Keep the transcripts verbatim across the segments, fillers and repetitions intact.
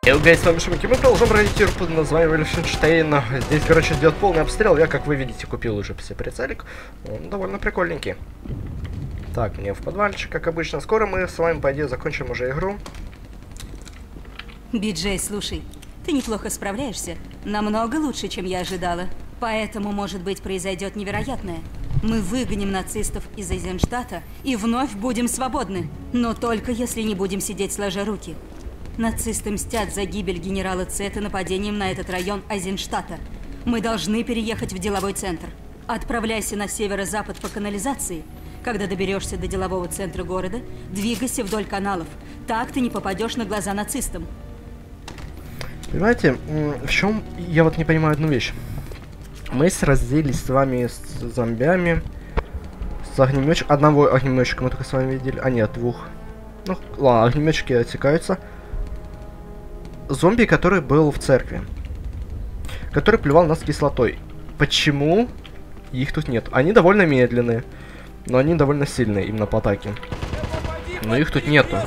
Эй, гайс, с вами Шумики, мы продолжим брать тир под названием Wolfenstein. Здесь, короче, идет полный обстрел. Я, как вы видите, купил уже все прицелик. Он довольно прикольненький. Так, мне в подвальчик, как обычно. Скоро мы с вами, по идее, закончим уже игру. Би-Джей, слушай, ты неплохо справляешься. Намного лучше, чем я ожидала. Поэтому, может быть, произойдет невероятное. Мы выгоним нацистов из Айзенштадта и вновь будем свободны. Но только если не будем сидеть сложа руки. Нацисты мстят за гибель генерала Цета нападением на этот район Айзенштадта. Мы должны переехать в деловой центр. Отправляйся на северо-запад по канализации. Когда доберешься до делового центра города, двигайся вдоль каналов. Так ты не попадешь на глаза нацистам. Понимаете, в чем я вот не понимаю одну вещь. Мы разделились с вами с зомбями, с огнеметчиком. Одного огнеметчика мы только с вами видели. А нет, двух. Ну, ладно, огнеметчики отсекаются. Зомби, который был в церкви. Который плевал нас кислотой. Почему их тут нет? Они довольно медленные. Но они довольно сильные именно по атаке. Но их тут нету.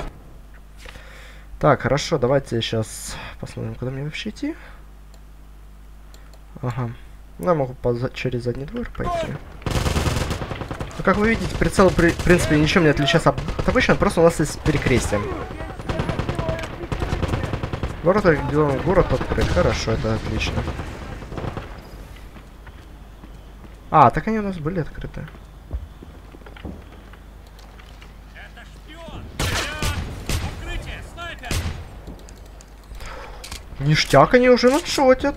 Так, хорошо, давайте сейчас посмотрим, куда мне вообще идти. Ага. Ну, я могу через задний двор пойти. Ну, как вы видите, прицел, при, в принципе, ничем не отличается от обычного, просто у нас есть перекрестие. Ворота, город открыт. Хорошо, это отлично. А, так они у нас были открыты. Это шпион! Укрытие! Снайпер! Ништяк, они уже надшотят.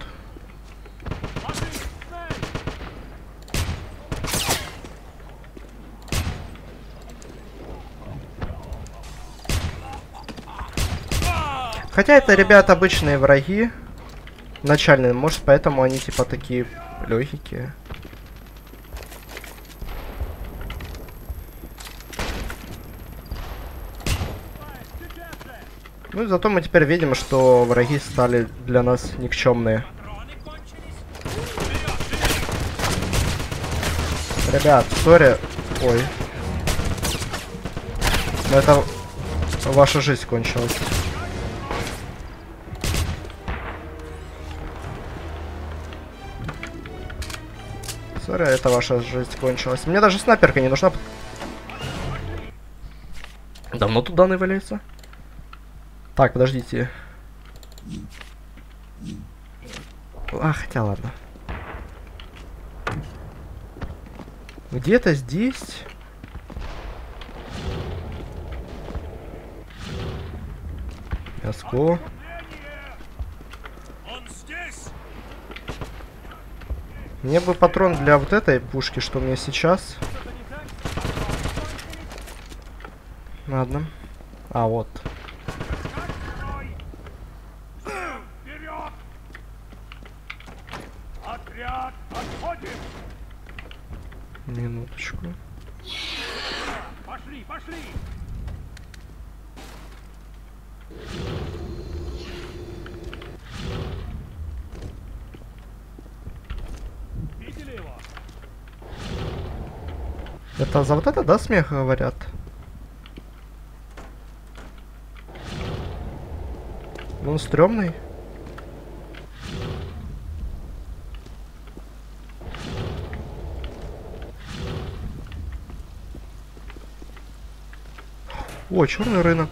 Хотя это, ребята, обычные враги. Начальные, может, поэтому они типа такие легкие. Ну и зато мы теперь видим, что враги стали для нас никчемные. Ребят, сори. Ой. Но это ваша жизнь кончилась. Сори, это ваша жизнь кончилась. Мне даже снайперка не нужна. Давно тут данные валяются? Так, подождите. А, хотя ладно. Где-то здесь... Мяско. Мне бы патрон для вот этой пушки, что у меня сейчас. Ладно. А, вот. Отряд, отходим! Минуточку. Пошли, пошли! Видели его? Это за вот это, да, смех говорят? Он стрёмный. О, черный рынок.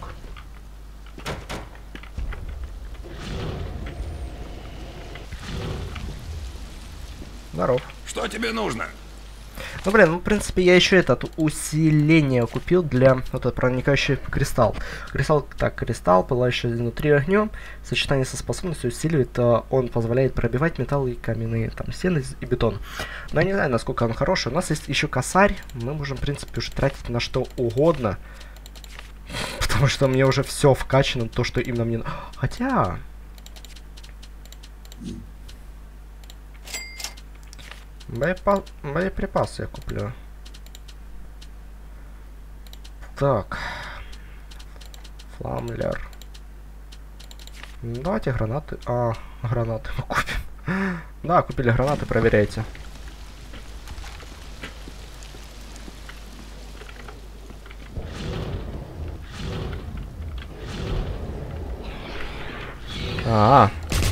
Здоров. Что тебе нужно? Ну, блин, ну, в принципе, я еще этот усиление купил для вот этот проникающий кристалл. Кристалл, так, кристалл, пылающий изнутри огнем. Сочетание со способностью усиливает, он позволяет пробивать металл и каменные, там, стены и бетон. Но я не знаю, насколько он хороший. У нас есть еще косарь. Мы можем, в принципе, уже тратить на что угодно. Потому что мне уже все вкачано, то, что именно мне... Хотя... Боепа... Боеприпасы я куплю. Так. Фламлер. Давайте гранаты. А, гранаты мы купим. Да, купили гранаты, проверяйте. А, -а.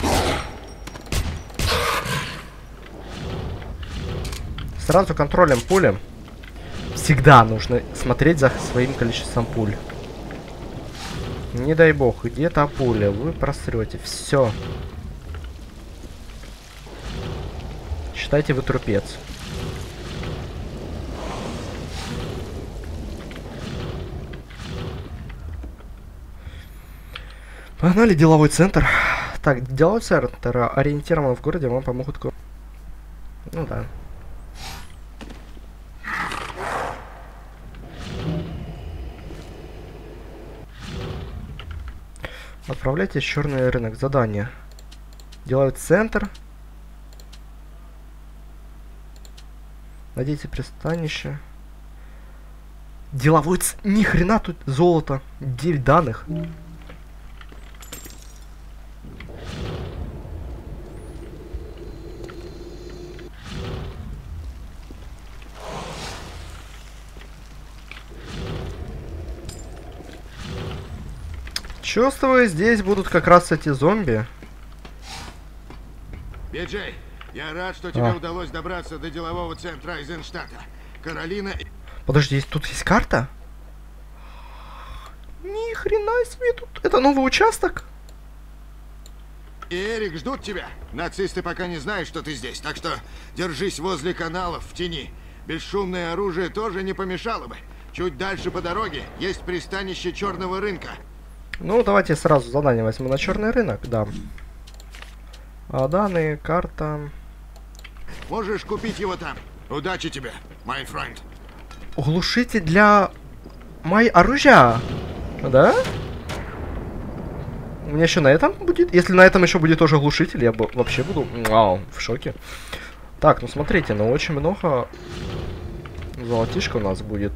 Сразу контролем пули. Всегда нужно смотреть за своим количеством пуль. Не дай бог, где-то пуля, вы просрете. Все. Считайте, вы трупец. Погнали, деловой центр. Так, деловой центр ориентирован в городе, вам помогут... Ну да. Отправляйтесь в черный рынок. Задание. Деловой центр. Найдите пристанище. Деловой ц... Ни хрена тут золото. девять данных. Чувствую, здесь будут как раз эти зомби. Биджей, я рад, что тебе а. удалось добраться до делового центра Айзенштадта. Каролина... Подожди, тут есть карта? Ни хрена себе тут. Это новый участок? И Эрик ждут тебя. Нацисты пока не знают, что ты здесь, так что держись возле каналов в тени. Бесшумное оружие тоже не помешало бы. Чуть дальше по дороге есть пристанище черного рынка. Ну, давайте сразу задание возьму на черный рынок, да. А данные, карта. Можешь купить его там. Удачи тебе, my friend. Глушитель для моей оружия. Да? У меня еще на этом будет? Если на этом еще будет тоже глушитель, я бы вообще буду вау, в шоке. Так, ну смотрите, ну очень много золотишка у нас будет.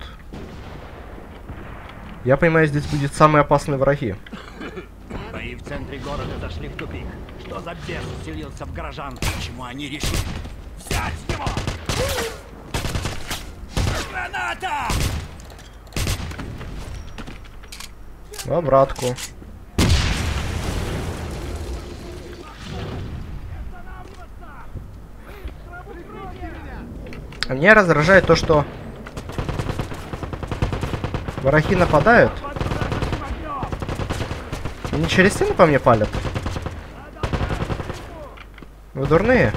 Я понимаю, здесь будет самые опасные враги. Бои в центре города зашли в тупик. Что за бес вселился в горожан? Почему они решили взять его? Граната! В обратку. А меня раздражает то, что враги нападают. И не через стену по мне палят. Вы дурные?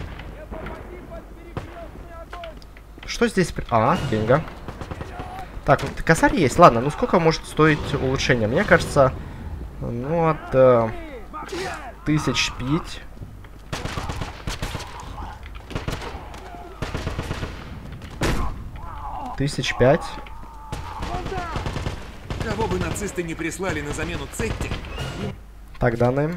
Что здесь? А, деньга. Так, вот косарь есть. Ладно, ну сколько может стоить улучшение? Мне кажется, ну от э, тысяч пять. Тысяч пять. Кого бы нацисты не прислали на замену Цетти? Так, данные.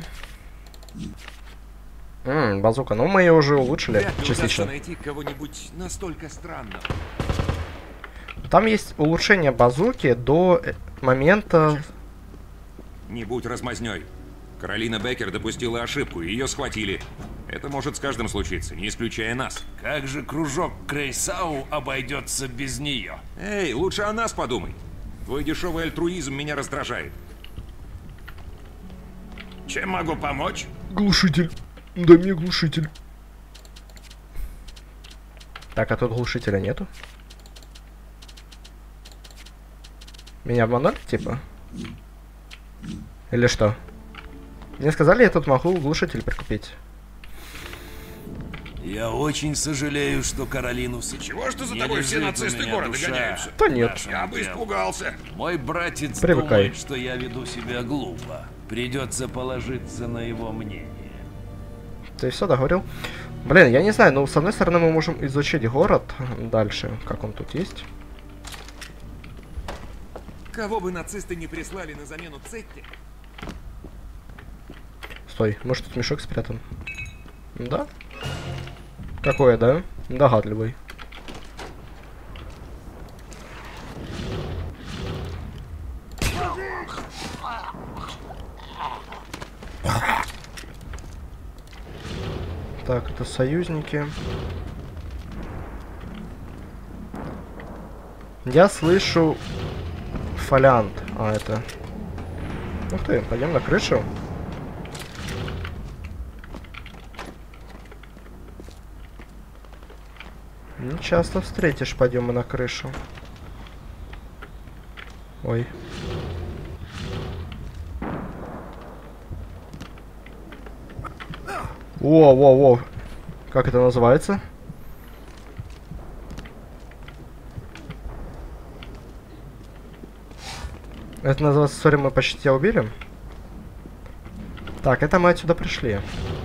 Ммм, базука. Ну, мы ее уже улучшили Вряд ли частично. удастся найти кого-нибудь настолько странного. Там есть улучшение базуки до момента... Не будь размазнёй. Каролина Беккер допустила ошибку, и ее схватили. Это может с каждым случиться, не исключая нас. Как же кружок Крейсау обойдется без нее? Эй, лучше о нас подумай. Твой дешевый альтруизм меня раздражает. Чем могу помочь? Глушитель. Дай мне глушитель. Так, а тут глушителя нету. Меня обманули, типа? Или что? Мне сказали, я тут могу глушитель прикупить. Я очень сожалею, что Каролину... Чего ж ты за не тобой все лежит у нацисты меня города душа гоняются? Да нет. нашему Я бы делу. испугался. Мой братец Привыкай. думает, что я веду себя глупо. Придется положиться на его мнение. Ты все договорил? Блин, я не знаю, но с одной стороны мы можем изучить город дальше, как он тут есть. Кого бы нацисты не прислали на замену Цетти? Стой, может тут мешок спрятан? Да? Какое, да? Догадливый. Так, это союзники. Я слышу фолиант. А, это... Ух ты, пойдем на крышу. Не часто встретишь подъемы на крышу. Ой. Во, во, во. Как это называется? Это называется, сори, мы почти тебя убили. Так, это мы отсюда пришли.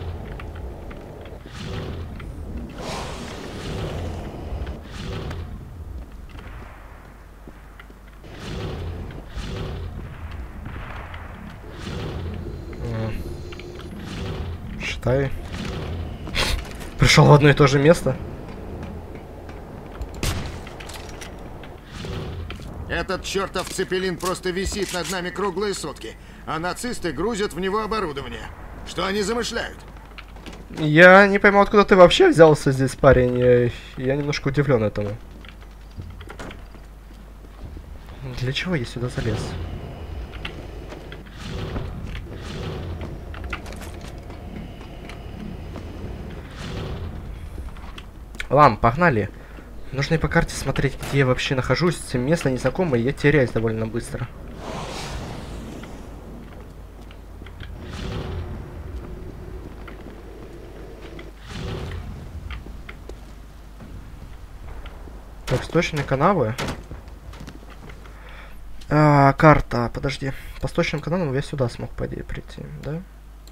Считай. Пришел в одно и то же место. Этот чертов цепелин просто висит над нами круглые сутки, а нацисты грузят в него оборудование. Что они замышляют? Я не пойму, откуда ты вообще взялся здесь, парень. Я, я немножко удивлен этому. Для чего я сюда залез? Ладно, погнали. Нужно и по карте смотреть, где я вообще нахожусь. Место незнакомое, я теряюсь довольно быстро. Так, сточные канавы. А, карта, подожди. По сточным каналам я сюда смог, по идее, прийти, да?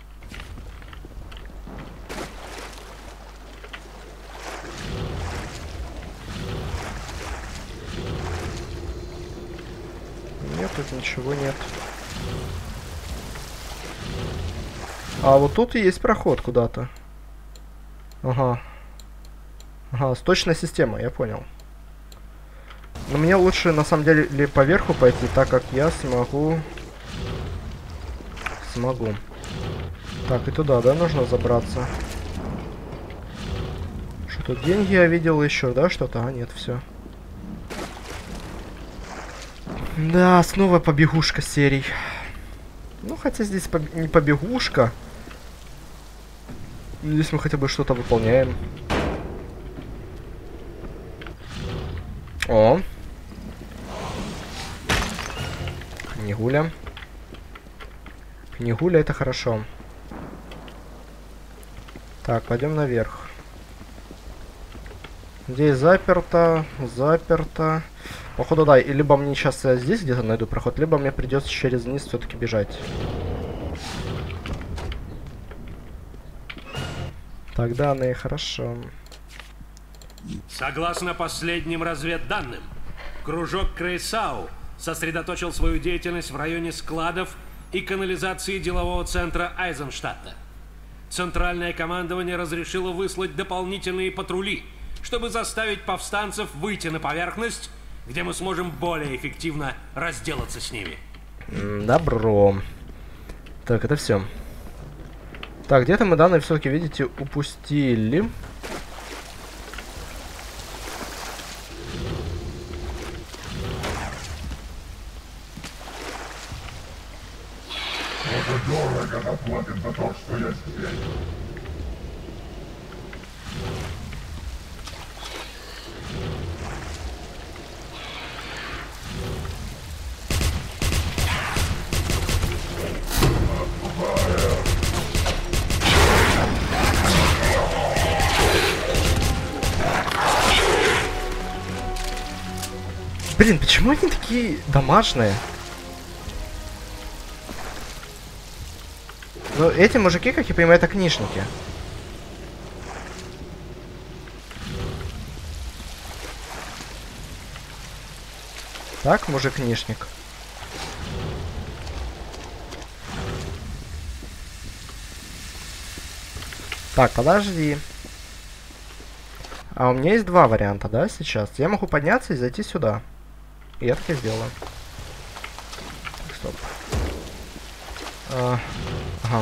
Нет, тут ничего нет. А вот тут и есть проход куда-то. Ага. Ага, сточная система, я понял. Но мне лучше, на самом деле, ли по верху пойти, так как я смогу... Смогу. Так, и туда, да, нужно забраться? Что тут, деньги я видел еще, да, что-то? А, нет, все. Да, снова побегушка серий. Ну, хотя здесь поб... не побегушка. Здесь мы хотя бы что-то выполняем. О. Книгуля. Книгуля, это хорошо. Так, пойдем наверх. Здесь заперто, заперто. Походу, да, и либо мне сейчас я здесь где-то найду проход, либо мне придется через низ все-таки бежать. Так, данные, хорошо. Согласно последним разведданным, кружок Крейсау сосредоточил свою деятельность в районе складов и канализации делового центра Айзенштадта. Центральное командование разрешило выслать дополнительные патрули, чтобы заставить повстанцев выйти на поверхность, где мы сможем более эффективно разделаться с ними. Добро. Так, это все. Так, где-то мы данные все-таки, видите, упустили. Дорого заплатим за то, что я здесь. Блин, почему они такие домашние? Ну, эти мужики, как я понимаю, это книжники. Так, мужик-книжник. Так, подожди. А у меня есть два варианта, да, сейчас? Я могу подняться и зайти сюда. И я так и сделаю. Так, стоп. А, ага.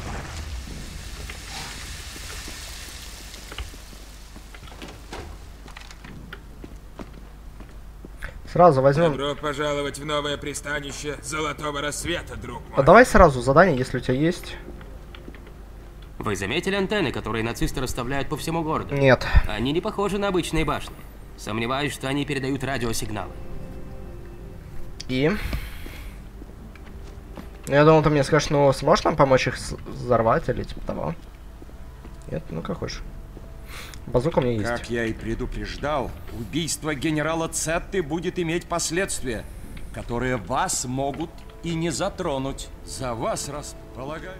Сразу возьмем. Добро пожаловать в новое пристанище Золотого Рассвета, друг мой. А давай сразу задание, если у тебя есть. Вы заметили антенны, которые нацисты расставляют по всему городу? Нет. Они не похожи на обычные башни. Сомневаюсь, что они передают радиосигналы. И? Я думал, ты мне скажешь, ну, сможешь нам помочь их взорвать или типа того? Нет, ну как хочешь. Базука у меня есть. Как я и предупреждал, убийство генерала Цетты будет иметь последствия, которые вас могут и не затронуть. За вас располагаю.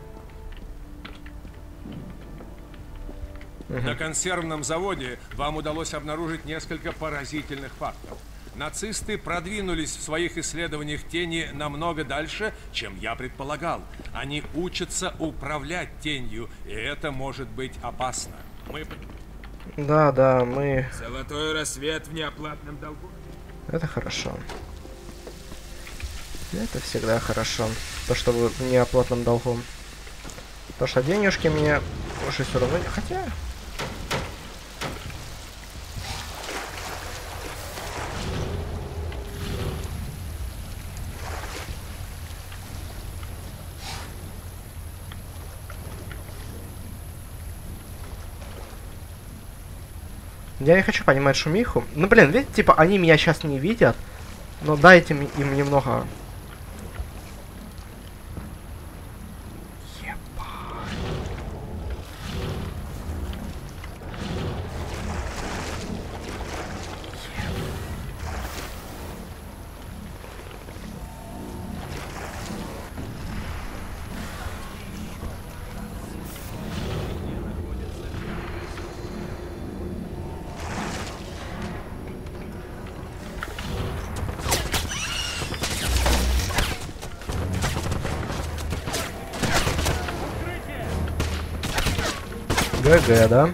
На консервном заводе вам удалось обнаружить несколько поразительных фактов. Нацисты продвинулись в своих исследованиях тени намного дальше, чем я предполагал. Они учатся управлять тенью, и это может быть опасно. Мы... Да, да, мы... Золотой рассвет в неоплатном долгу. Это хорошо. Это всегда хорошо. То, что вы в неоплатном долгу. То, что денежки мне уже все равно... Хотя... Я не хочу понимать шумиху. Ну, блин, видите, типа, они меня сейчас не видят. Но дайте им немного... ГГ, да?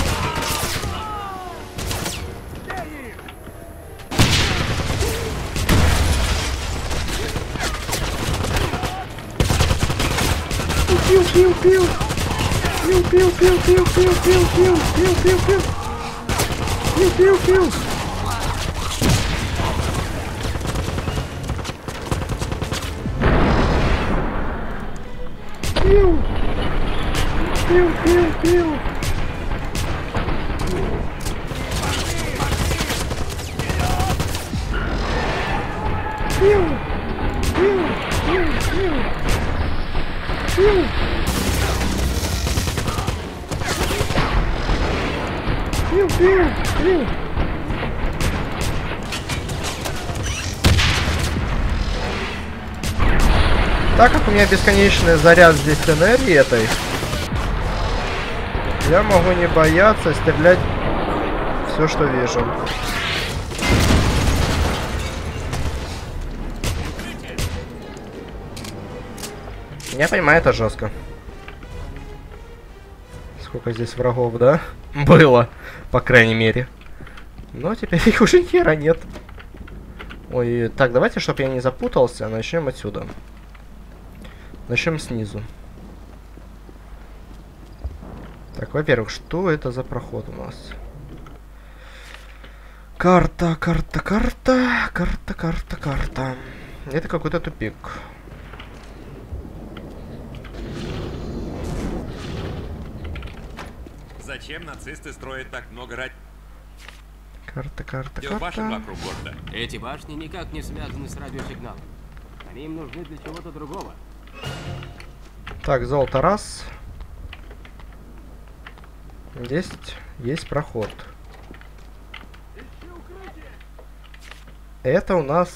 Пиу, пиу, пиу. Пиу, пиу, пиу, пиу, пиу, пиу, пиу, пиу, пиу, пиу. Пиу, пиу, пиу. Пиу. Пиу, пиу, пиу. Пиу, пиу, пиу, пиу. Пиу. Пиу, пиу, пиу. Так как у меня бесконечный заряд здесь энергии этой, я могу не бояться стрелять все, что вижу. Я понимаю, это жестко. Сколько здесь врагов, да? Было, по крайней мере. Но теперь их уже ни хера нет. Ой, так, давайте, чтобы я не запутался, начнем отсюда. Начнем снизу. Так, во-первых, что это за проход у нас? Карта, карта, карта, карта, карта, карта. Это какой-то тупик. Зачем нацисты строят так много ради... Карта, карта, карта. Башен вокруг города. Эти башни никак не связаны с радиосигналом. Они им нужны для чего-то другого. Так, золото раз. Есть, есть проход. Это у нас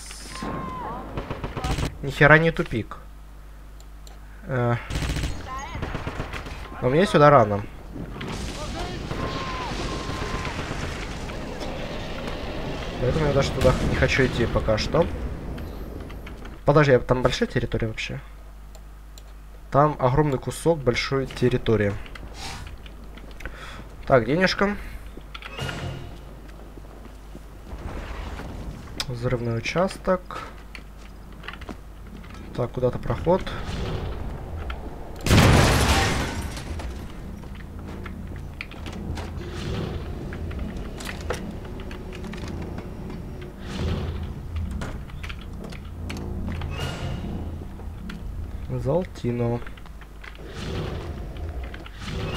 ни хера не тупик. Э. Но мне сюда рано. Поэтому я даже туда не хочу идти пока что. Подожди, там большая территория вообще? Там огромный кусок большой территории. Так, денежка. Взрывной участок. Так, куда-то проход. Золотино.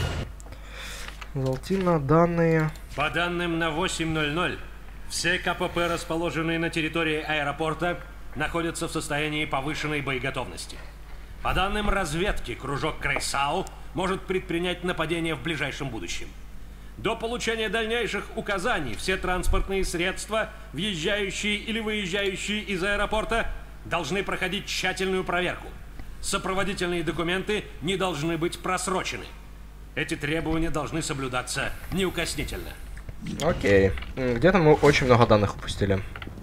Золотина, данные. По данным на восемь ноль ноль, все КПП, расположенные на территории аэропорта, находятся в состоянии повышенной боеготовности. По данным разведки, кружок Крейсау может предпринять нападение в ближайшем будущем. До получения дальнейших указаний все транспортные средства, въезжающие или выезжающие из аэропорта, должны проходить тщательную проверку. Сопроводительные документы не должны быть просрочены. Эти требования должны соблюдаться неукоснительно. Окей. Где-то мы очень много данных упустили.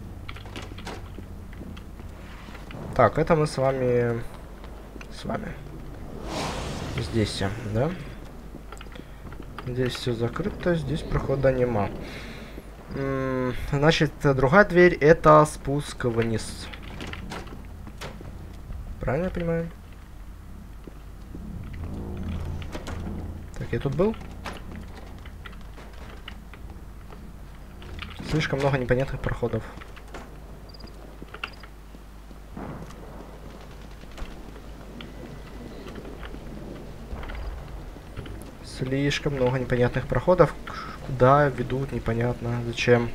Так, это мы с вами... С вами. Здесь, да? Здесь все закрыто, здесь прохода нема. М-м, значит, другая дверь — это спуск вниз. Правильно я понимаю? Так, я тут был? Слишком много непонятных проходов. Слишком много непонятных проходов. Куда ведут, непонятно. Зачем?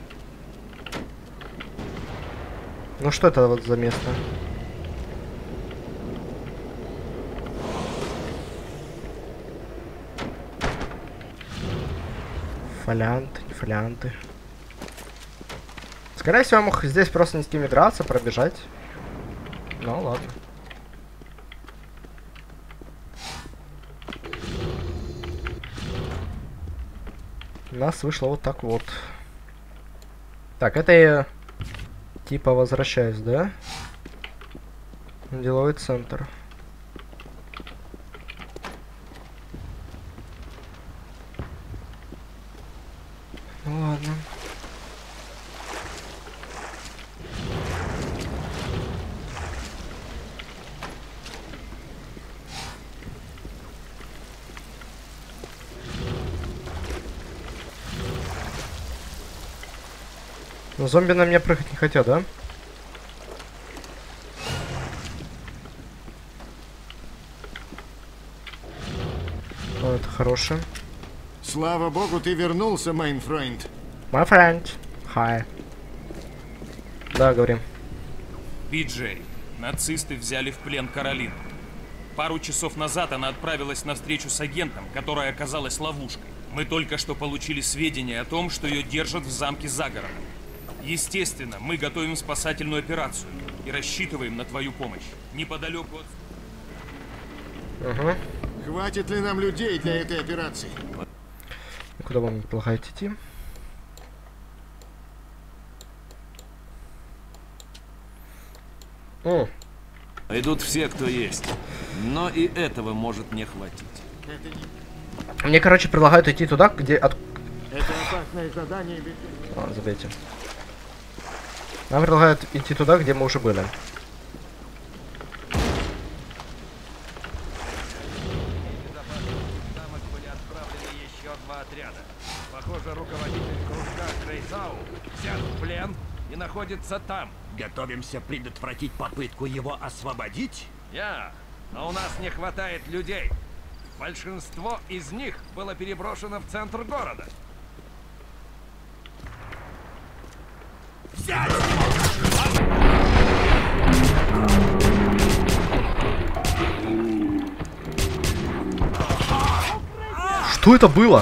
Ну что это вот за место? Фолиант, не фолианты. Скорее всего, я мог здесь просто не с кем драться, пробежать. Ну ладно. У нас вышло вот так вот. Так, это я типа возвращаюсь, да? Деловой центр. Ну ладно. Но зомби на меня прыгать не хотят, да? О, это хорошее. Слава богу, ты вернулся, mein Freund. My friend. Hi. Да, говорим. Пиджей, нацисты взяли в плен Каролину. Пару часов назад она отправилась на встречу с агентом, которая оказалась ловушкой. Мы только что получили сведения о том, что ее держат в замке за городом. Естественно, мы готовим спасательную операцию и рассчитываем на твою помощь. Неподалеку от... Угу. Хватит ли нам людей для этой операции? Куда вам предлагаете идти? О. Идут все, кто есть. Но и этого может не хватить. Мне, короче, предлагают идти туда, где... От... Это опасное задание. А, забейте. Нам предлагают идти туда, где мы уже были. Были отправлены еще два отряда. Похоже, руководитель кружка Крейсау взят в плен и находится там. Готовимся предотвратить попытку его освободить? Я. Но у нас не хватает людей. Большинство из них было переброшено в центр города. Взять! Что это было?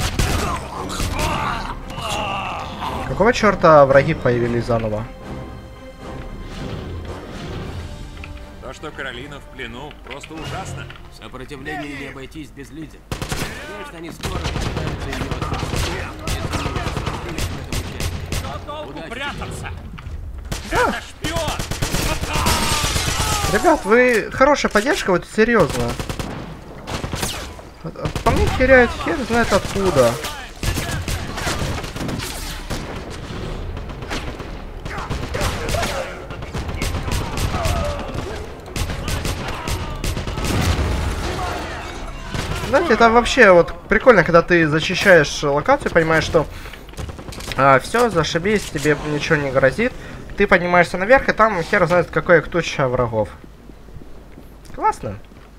Какого черта враги появились заново? То, что Каролина в плену, просто ужасно. Сопротивление не обойтись без лидера. Конечно, они скоро попытаются ее отпустить. Прятаться! Это шпион! Ребят, вы хорошая поддержка, вот серьезно. По мне теряют хер знает откуда. Знаете, это вообще вот прикольно, когда ты зачищаешь локацию, понимаешь, что а, все, зашибись, тебе ничего не грозит. Ты поднимаешься наверх, и там хер знает какая туча врагов. Классно.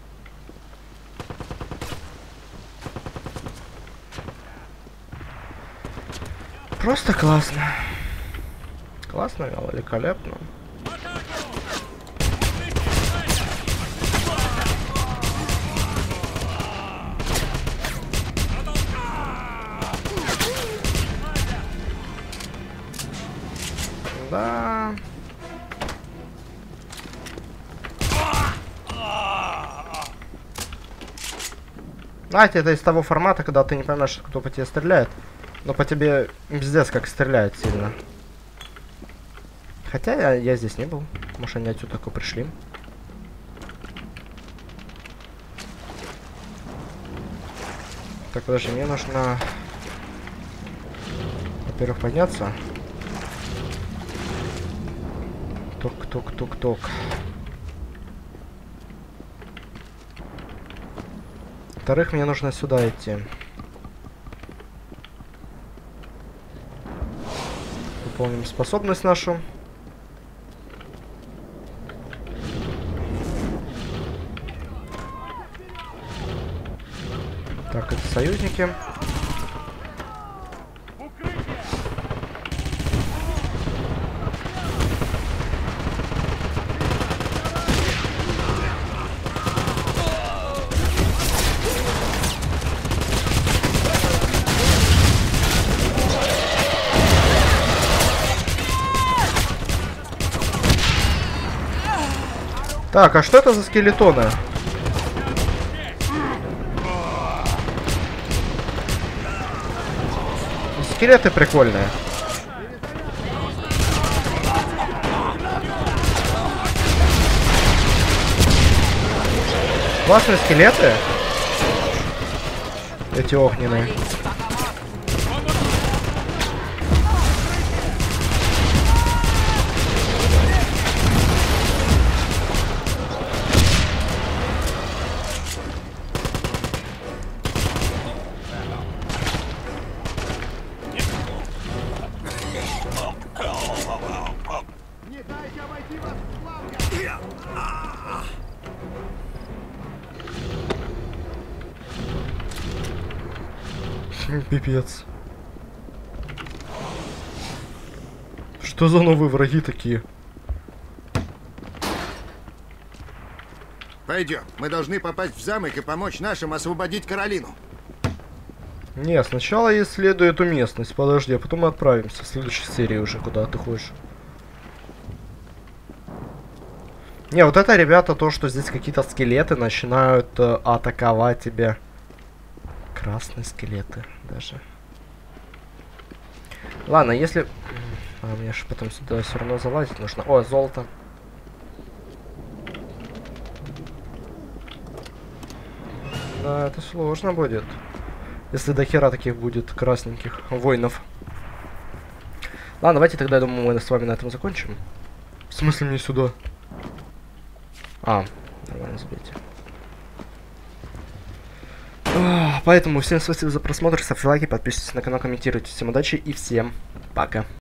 Просто классно. Классно, великолепно. Да. Знаете, это из того формата, когда ты не понимаешь, кто по тебе стреляет. Но по тебе пиздец как стреляет сильно. Хотя я, я здесь не был. Может, они отсюда только пришли. Так, подожди, мне нужно... Во-первых, подняться. Ток-ток-ток-ток. Во-вторых, мне нужно сюда идти. Выполним способность нашу. Так, это союзники. Так, а что это за скелетоны? Скелеты прикольные. Классные скелеты. Эти огненные. Пипец. Что за новые враги такие? Пойдем. Мы должны попасть в замок и помочь нашим освободить Каролину. Не, сначала я исследую эту местность. Подожди, а потом мы отправимся в следующей серии уже, куда ты хочешь. Не, вот это, ребята, то, что здесь какие-то скелеты начинают э, атаковать тебя. Красные скелеты даже. Ладно, если... А, мне же потом сюда все равно залазить нужно. О, золото. Да, это сложно будет. Если до хера таких будет красненьких воинов. Ладно, давайте тогда, я думаю, мы с вами на этом закончим. В смысле мне сюда? А, нормально, забейте. Поэтому всем спасибо за просмотр, ставьте лайки, подписывайтесь на канал, комментируйте. Всем удачи и всем пока.